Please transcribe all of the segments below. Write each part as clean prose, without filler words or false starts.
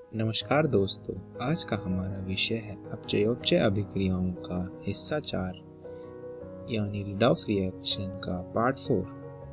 नमस्कार दोस्तों, आज का हमारा विषय है अपचयोपचय अभिक्रियाओं का हिस्सा 4 यानी रिडॉक्स रिएक्शन का पार्ट 4।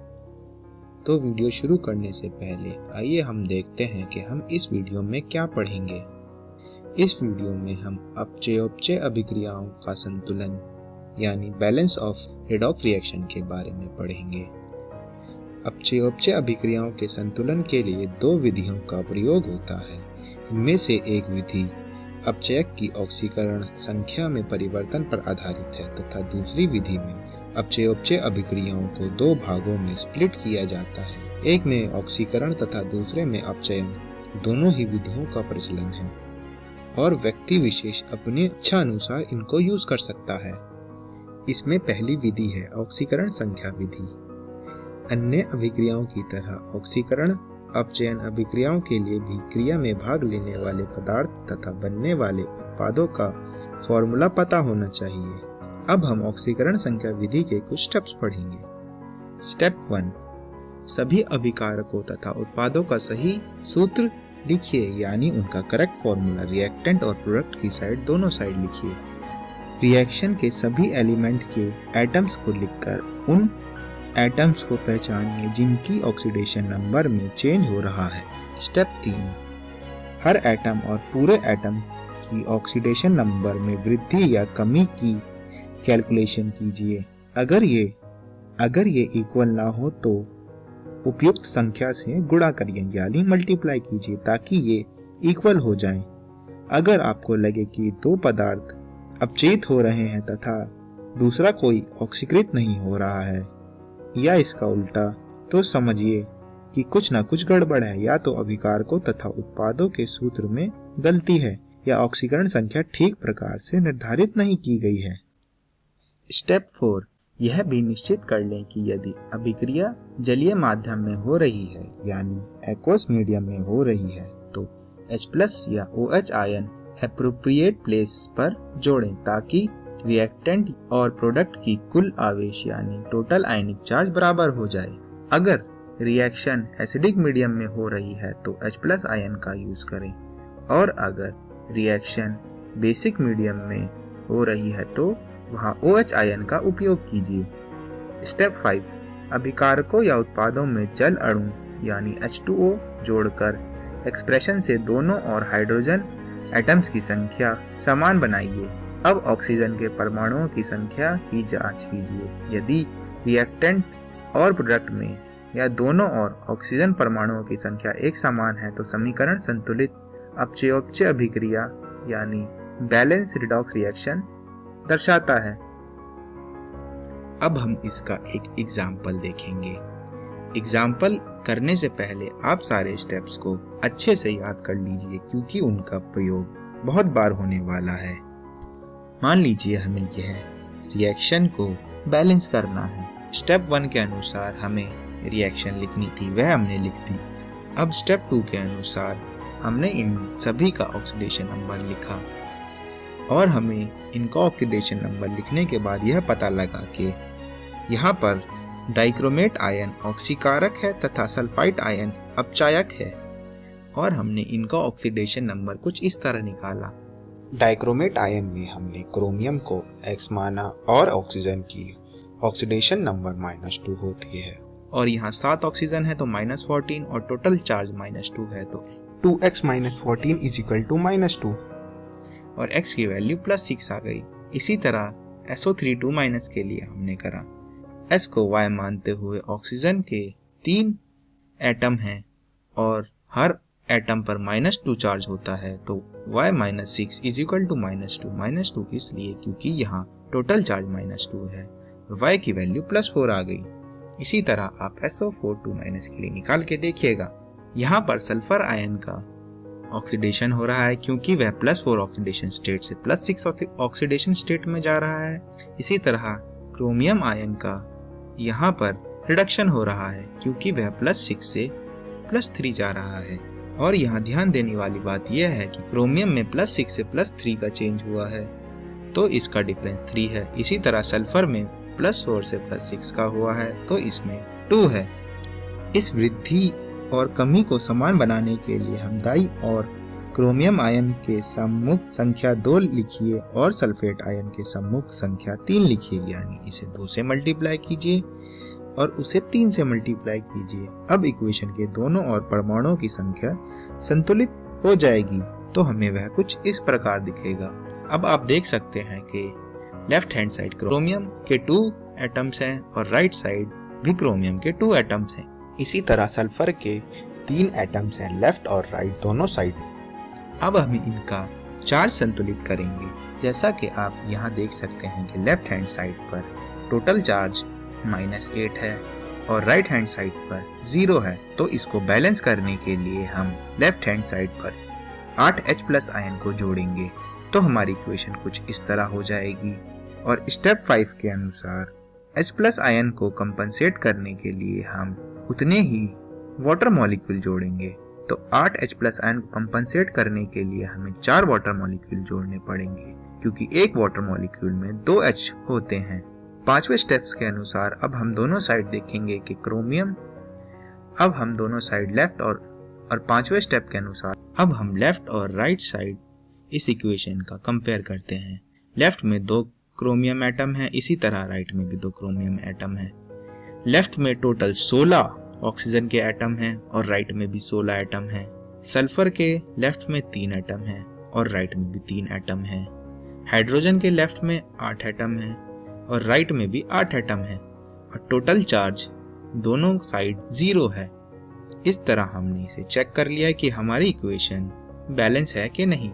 तो वीडियो शुरू करने से पहले आइए हम देखते हैं कि हम इस वीडियो में क्या पढ़ेंगे। इस वीडियो में हम अपचयोपचय अभिक्रियाओं का संतुलन यानी बैलेंस ऑफ रिडॉक्स रिएक्शन के बारे में पढ़ेंगे। अपचयोपचय अभिक्रियाओं के संतुलन के लिए दो विधियों का प्रयोग होता है। इनमें से एक विधि अपचयक की ऑक्सीकरण संख्या में परिवर्तन पर आधारित है तथा दूसरी विधि में अपचयोपचय अभिक्रियाओं को दो भागों में स्प्लिट किया जाता है। एक में ऑक्सीकरण तथा दूसरे में अपचयन। दोनों ही विधियों का प्रचलन है और व्यक्ति विशेष अपनी इच्छा अनुसार इनको यूज कर सकता है। इसमें पहली विधि है ऑक्सीकरण संख्या विधि। अन्य अभिक्रियाओं की तरह ऑक्सीकरण अपचयन अभिक्रियाओं के लिए भी क्रिया में भाग लेने वाले पदार्थ तथा बनने वाले उत्पादों का फॉर्मूला पता होना चाहिए। अब हम ऑक्सीकरण संख्या विधि के कुछ स्टेप्स पढ़ेंगे। स्टेप 1, सभी अभिकारकों तथा उत्पादों का सही सूत्र लिखिए, यानी उनका करेक्ट फॉर्मूला। रिएक्टेंट और प्रोडक्ट की साइड दोनों साइड लिखिए। रिएक्शन के सभी एलिमेंट के एटम्स को लिखकर उन एटम्स को पहचानिए जिनकी ऑक्सीडेशन नंबर में चेंज हो रहा है। स्टेप 3, हर एटम और पूरे एटम की ऑक्सीडेशन नंबर में वृद्धि या कमी की कैलकुलेशन कीजिए। अगर ये इक्वल ना हो तो उपयुक्त संख्या से गुणा करिए, यानी मल्टीप्लाई कीजिए ताकि ये इक्वल हो जाएं। अगर आपको लगे कि दो पदार्थ अपचयित हो रहे हैं तथा दूसरा कोई ऑक्सीकृत नहीं हो रहा है या इसका उल्टा, तो समझिए कि कुछ ना कुछ गड़बड़ है। या तो अभिकारकों तथा उत्पादों के सूत्र में गलती है या ऑक्सीकरण संख्या ठीक प्रकार से निर्धारित नहीं की गई है। स्टेप 4, यह भी निश्चित कर लें कि यदि अभिक्रिया जलीय माध्यम में हो रही है यानी एक्वस मीडियम में हो रही है तो H+ या OH आयन एप्रोप्रिएट प्लेस पर जोड़ें ताकि रिएक्टेंट और प्रोडक्ट की कुल आवेश यानी टोटल आयनिक चार्ज बराबर हो जाए। अगर रिएक्शन एसिडिक मीडियम में हो रही है तो H+ आयन का यूज करें और अगर रिएक्शन बेसिक मीडियम में हो रही है तो वहां OH आयन का उपयोग कीजिए। स्टेप 5, अभिकारकों या उत्पादों में जल अणु यानी H2O जोड़कर एक्सप्रेशन से दोनों और हाइड्रोजन एटम्स की संख्या समान बनाइए। अब ऑक्सीजन के परमाणुओं की संख्या की जांच कीजिए। यदि रिएक्टेंट और प्रोडक्ट में या दोनों और ऑक्सीजन परमाणुओं की संख्या एक समान है तो समीकरण संतुलित अपचयोपचय अभिक्रिया यानी बैलेंस रिडॉक्स रिएक्शन दर्शाता है। अब हम इसका एक एग्जाम्पल देखेंगे। एग्जाम्पल करने से पहले आप सारे स्टेप्स को अच्छे से याद कर लीजिए क्योंकि उनका प्रयोग बहुत बार होने वाला है। मान लीजिए हमें यह रिएक्शन को बैलेंस करना है। स्टेप 1 के अनुसार हमें रिएक्शन लिखनी थी, वह हमने लिख दी। अब स्टेप 2 के अनुसार हमने इन सभी का ऑक्सीडेशन नंबर लिखा और हमें इनका ऑक्सीडेशन नंबर लिखने के बाद यह पता लगा कि यहाँ पर डाइक्रोमेट आयन ऑक्सीकारक है तथा सल्फाइड आयन अपचायक है और हमने इनका ऑक्सीडेशन नंबर कुछ इस तरह निकाला। डाइक्रोमेट आयन में हमने क्रोमियम को X माना और ऑक्सीजन की ऑक्सीडेशन नंबर -2 होती है और यहाँ 7 ऑक्सीजन है तो -14 और टोटल चार्ज -2 है तो 2x - 14 = -2 और x की वैल्यू +6 आ गई। इसी तरह SO3 के लिए हमने करा। S को Y मानते हुए ऑक्सीजन के 3 एटम हैं और हर एटम पर -2 चार्ज होता है तो Y - 6 = -2 इसलिए क्योंकि यहाँ टोटल चार्ज -2 है और Y की वैल्यू +4 आ गई। इसी तरह आप SO4 के लिए निकाल के देखिएगा। यहाँ पर सल्फर आयन का ऑक्सीडेशन हो रहा है क्योंकि वह +4 ऑक्सीडेशन स्टेट से +6 ऑक्सीडेशन स्टेट में जा रहा है। इसी तरह क्रोमियम आयन का यहाँ पर रिडक्शन हो रहा है क्योंकि वह +6 से +3 जा रहा है। और यहाँ ध्यान देने वाली बात यह है कि क्रोमियम में +6 से +3 का चेंज हुआ है तो इसका डिफरेंस 3 है। इसी तरह सल्फर में +4 से +6 का हुआ है तो इसमें 2 है। इस वृद्धि और कमी को समान बनाने के लिए हम दाईं और क्रोमियम आयन के सम्मुख संख्या 2 लिखिए और सल्फेट आयन के सम्मुख संख्या 3 लिखिए, यानी इसे 2 से मल्टीप्लाई कीजिए और उसे 3 से मल्टीप्लाई कीजिए। अब इक्वेशन के दोनों ओर परमाणुओं की संख्या संतुलित हो जाएगी, तो हमें वह कुछ इस प्रकार दिखेगा। अब आप देख सकते हैं कि लेफ्ट हैंड साइड क्रोमियम के 2 एटम्स हैं और राइट साइड भी क्रोमियम के 2 एटम्स हैं। इसी तरह सल्फर के 3 एटम्स हैं लेफ्ट और राइट दोनों साइड। अब हम इनका चार्ज संतुलित करेंगे। जैसा कि आप यहाँ देख सकते हैं कि लेफ्ट हैंड साइड पर टोटल चार्ज -8 है और राइट हैंड साइड पर 0 है, तो इसको बैलेंस करने के लिए हम लेफ्ट हैंड साइड पर 8H+ आयन को जोड़ेंगे, तो हमारी इक्वेशन कुछ इस तरह हो जाएगी। और स्टेप 5 के अनुसार H+ आयन को कंपनसेट करने के लिए हम उतने ही वाटर मॉलिक्यूल जोड़ेंगे। तो 8H+ आयन को कंपनसेट करने के लिए हमें 4 वाटर मॉलिक्यूल जोड़ने पड़ेंगे, क्योंकि एक वाटर मॉलिक्यूल में 2 H होते हैं। 5वें स्टेप्स के अनुसार अब हम दोनों साइड देखेंगे कि क्रोमियम, अब हम दोनों साइड लेफ्ट और 5वें स्टेप के अनुसार अब हम लेफ्ट और राइट साइड इस इक्वेशन का कंपेयर करते हैं। लेफ्ट में 2 क्रोमियम एटम है, इसी तरह राइट में भी 2 क्रोमियम एटम है। लेफ्ट में टोटल 16 ऑक्सीजन के एटम हैं और राइट में भी 16 एटम हैं। सल्फर के लेफ्ट में 3 एटम हैं और राइट में भी 3 एटम हैं। हाइड्रोजन के लेफ्ट में 8 एटम हैं और राइट में भी 8 एटम हैं और टोटल चार्ज दोनों साइड 0 है। इस तरह हमने इसे चेक कर लिया कि हमारी इक्वेशन बैलेंस है कि नहीं।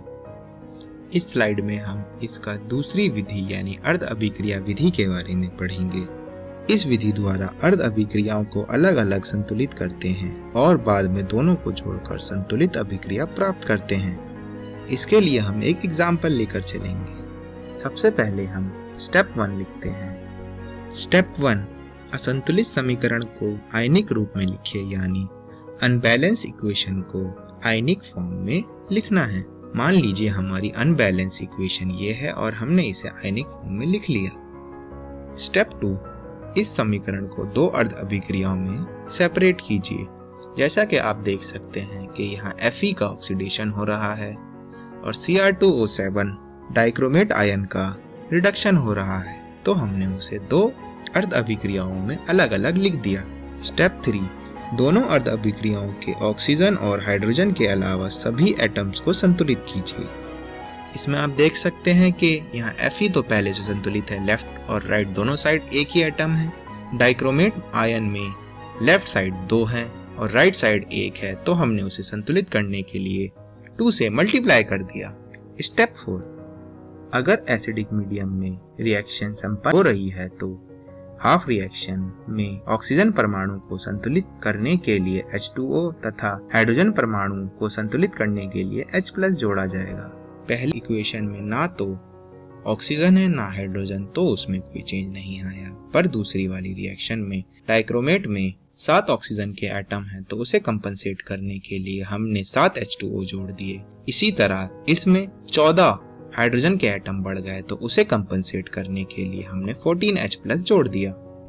इस स्लाइड में हम इसका दूसरी विधि यानी अर्ध अभिक्रिया विधि के बारे में पढ़ेंगे। इस विधि द्वारा अर्ध अभिक्रियाओं को अलग अलग संतुलित करते हैं और बाद में दोनों को जोड़कर संतुलित अभिक्रिया प्राप्त करते हैं। इसके लिए हम एक एग्जाम्पल लेकर चलेंगे। सबसे पहले हम स्टेप 1 लिखते हैं। स्टेप 1, असंतुलित समीकरण को आयनिक रूप में लिखिए, यानी अनबैलेंस इक्वेशन को आयनिक फॉर्म में लिखना है। मान लीजिए हमारी अनबैलेंस इक्वेशन ये है और हमने इसे आयनिक फॉर्म में लिख लिया। स्टेप 2, इस समीकरण को 2 अर्ध अभिक्रियाओं में सेपरेट कीजिए। जैसा कि आप देख सकते हैं कि यहाँ Fe का ऑक्सीडेशन हो रहा है और Cr2O7 डाइक्रोमेट आयन का रिडक्शन हो रहा है, तो हमने उसे 2 अर्ध अभिक्रियाओं में अलग अलग लिख दिया। स्टेप 3, दोनों अर्ध अभिक्रियाओं के ऑक्सीजन और हाइड्रोजन के अलावा सभी एटम्स को संतुलित कीजिए। इसमें आप देख सकते हैं कि यहाँ Fe तो पहले से संतुलित है, लेफ्ट और राइट दोनों साइड एक ही एटम है। डाइक्रोमेट आयन में लेफ्ट साइड 2 है और राइट साइड 1 है, तो हमने उसे संतुलित करने के लिए 2 से मल्टीप्लाई कर दिया। स्टेप 4, अगर एसिडिक मीडियम में रिएक्शन संपन्न हो रही है तो हाफ रिएक्शन में ऑक्सीजन परमाणु को संतुलित करने के लिए H2O तथा हाइड्रोजन परमाणु को संतुलित करने के लिए H+ जोड़ा जाएगा। पहली इक्वेशन में ना तो ऑक्सीजन है ना हाइड्रोजन, तो उसमें कोई चेंज नहीं आया, पर दूसरी वाली रिएक्शन में डाइक्रोमेट में 7 ऑक्सीजन के एटम हैं, तो उसे कंपनसेट करने के लिए हमने 7 H2O जोड़ दिए। इसी तरह इसमें 14 हाइड्रोजन के एटम बढ़ गए, तो उसे कंपनसेट करने के लिए हमने 14H+ जोड़ दिया।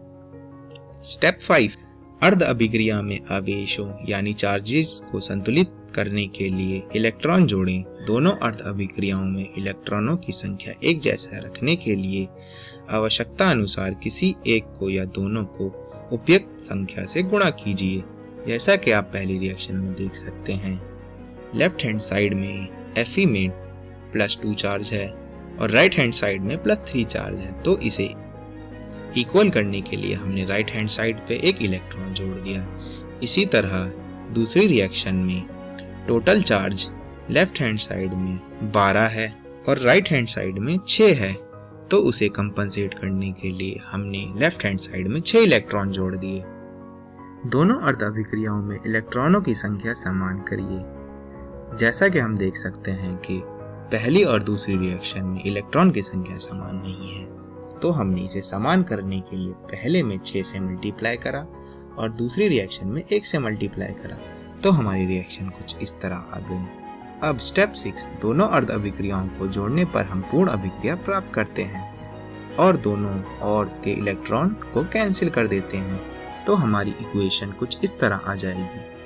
स्टेप 5, अर्ध अभिक्रिया में आवेशों यानी चार्जेस को संतुलित करने के लिए इलेक्ट्रॉन जोड़ें। दोनों अर्ध अभिक्रियाओं में इलेक्ट्रॉनों की संख्या एक जैसा रखने के लिए आवश्यकता अनुसार किसी एक को या दोनों को उपयुक्त संख्या से गुणा कीजिए। जैसा कि आप पहली रिएक्शन में देख सकते हैं, लेफ्ट हैंड साइड में Fe में +2 चार्ज है और राइट हैंड साइड में +3 चार्ज है, तो इसे इक्वल करने के लिए हमने राइट हैंड साइड पे एक इलेक्ट्रॉन जोड़ दिया। इसी तरह दूसरी रिएक्शन में total charge left hand side में 12 है और राइट हैंड साइड में 6 है, तो उसे कंपनसेट करने के लिए हमने लेफ्ट हैंड साइड में 6 इलेक्ट्रॉन जोड़ दिए। दोनों अर्ध अभिक्रियाओं में इलेक्ट्रॉनों की संख्या समान करिए। जैसा कि हम देख सकते हैं कि पहली और दूसरी रिएक्शन में इलेक्ट्रॉन की संख्या समान नहीं है, तो हमने इसे समान करने के लिए पहले में 6 से मल्टीप्लाई करा और दूसरी रिएक्शन में 1 से मल्टीप्लाई करा, तो हमारी रिएक्शन कुछ इस तरह आ गई। अब स्टेप 6, दोनों अर्ध अभिक्रियाओं को जोड़ने पर हम पूर्ण अभिक्रिया प्राप्त करते हैं और दोनों और के इलेक्ट्रॉन को कैंसिल कर देते हैं, तो हमारी इक्वेशन कुछ इस तरह आ जाएगी।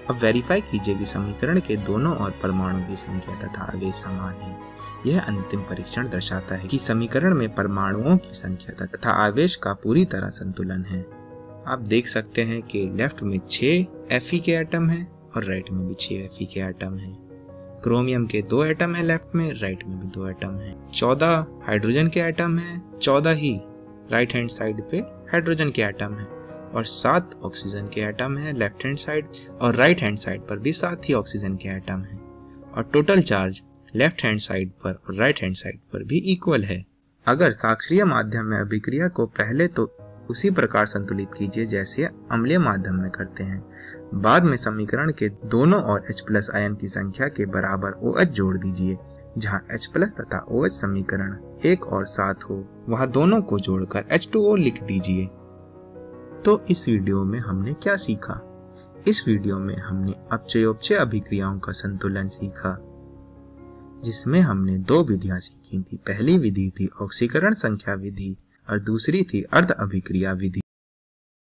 अब वेरीफाई कीजिए कि समीकरण के दोनों ओर परमाणु की संख्या तथा आवेश समान है। यह अंतिम परीक्षण दर्शाता है कि समीकरण में परमाणुओं की संख्या तथा आवेश का पूरी तरह संतुलन है। आप देख सकते हैं कि लेफ्ट में 6 Fe के एटम हैं और राइट में भी 6 Fe के एटम हैं। क्रोमियम के 2 एटम हैं लेफ्ट में, राइट में भी 2 एटम हैं। 14 हाइड्रोजन के एटम हैं, 14 ही राइट हैंड साइड पे हाइड्रोजन के एटम हैं और 7 ऑक्सीजन के एटम हैं लेफ्ट हैंड साइड, और राइट हैंड साइड पर भी 7 ही ऑक्सीजन के एटम हैं। और total charge left hand side पर और राइट हैंड साइड पर भी इक्वल है। अगर साक्षीय माध्यम में अभिक्रिया को पहले तो उसी प्रकार संतुलित कीजिए जैसे अम्लीय माध्यम में करते हैं। बाद में समीकरण के दोनों ओर H+ आयन की संख्या के बराबर OH जोड़ दीजिए। जहां H+ तथा OH समीकरण 1 और 7 हो, वहां दोनों को जोड़कर H2O लिख दीजिए। तो इस वीडियो में हमने क्या सीखा? इस वीडियो में हमने अपचयोपचय अभिक्रियाओं का संतुलन सीखा, जिसमें हमने 2 विधियां सीखी थी। पहली विधि थी ऑक्सीकरण संख्या विधि और दूसरी थी अर्ध अभिक्रिया विधि।